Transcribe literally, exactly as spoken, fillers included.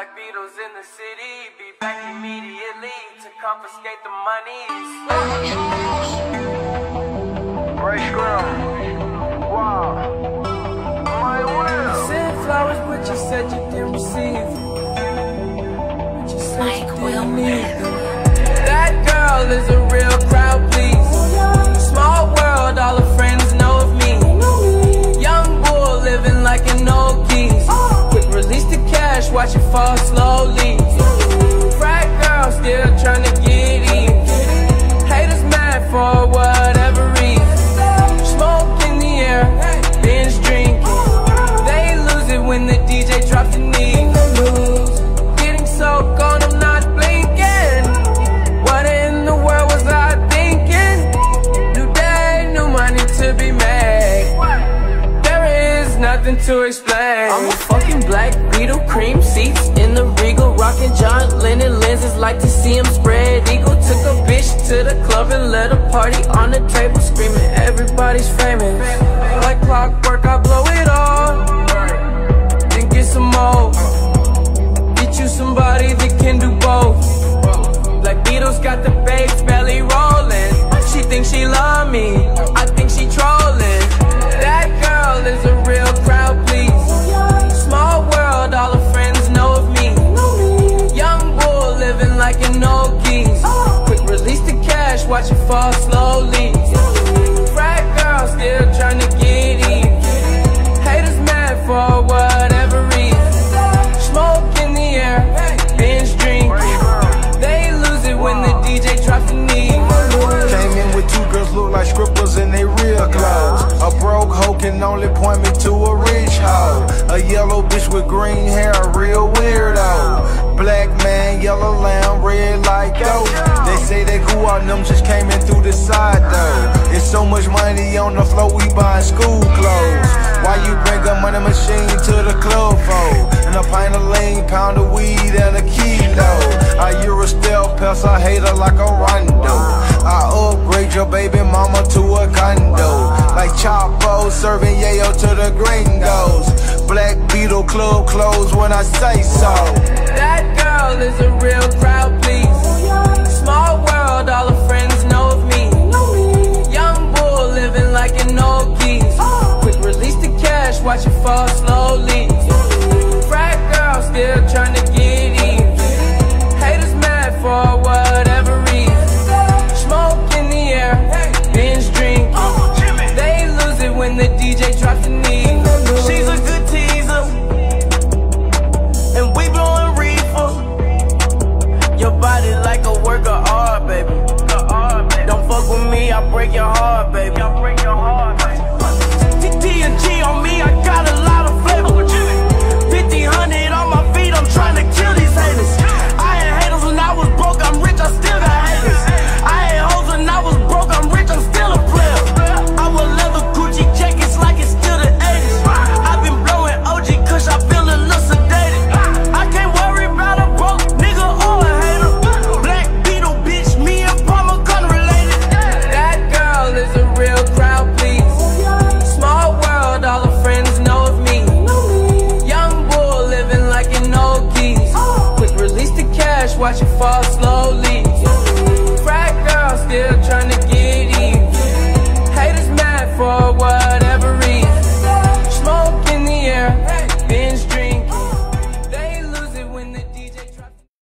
Black Beatles in the city, be back immediately to confiscate the monies. Fresh ground. Wow. My will. Sent flowers, but you said you didn't receive. But you said Mike you Will. didn't need them. That girl is a real crowd, please. Small world, all her friends know of me. Young bull living like an old geese. Quick release the cash, watch it fall slowly. Frat girl still tryna get in. Haters mad for whatever reason. Smoke in the air, binge drinking. They lose it when the D J drops the knee. Getting so gone, I'm not blinking. What in the world was I thinking? New day, new money to be made. There is nothing to explain. I'm a fucking Black Beetle, cream seats in the Regal, rocking John Lennon lenses, like to see him spread eagle. Took a bitch to the club and let a party on the table, screaming everybody's famous. Like clockwork, I blow it all, then get some more. Get you somebody that can do both. Black Beatles got the babes belly rolling. She thinks she love me, I think she trolling. That girl is a real crowd, please. Small world, all her friends know of me. Young bull living like an old geese. Quick release the cash, watch it fall slowly. Frat girl still tryna get in. Haters mad for whatever reason. Smoke in the air, binge drinking. They lose it when the D J drops the knee. Came in with two girls look like strippers in they real clothes. A broke hoe can only point me to a rich hoe. A yellow bitch with green hair, a real weirdo. Black man, yellow lamb, red like dope. They say they cool out, them just came in through the side though. It's so much money on the floor, we buying school clothes. Why you bring a money machine to the club for? And a pint of lean, pound of weed, and a kilo. I Euro stealth pest, I hate her like a rondo. I upgrade your baby mama to a condo. Like Chapo serving yayo to the gringos. Black Beetle club closed when I say so. That girl is a real crowd, please. Small world, all her friends know of me. Young bull living like an old geese. Quick release the cash, watch it fall slowly. Frat girl still tryna get in. Haters mad for whatever reason. Smoke in the air, binge drinking. They lose it when the D J drops the knee. She's a good teaser, and we blowing reefer. Your body like a work of art, baby. Don't fuck with me, I break your heart, baby. T N G on me, I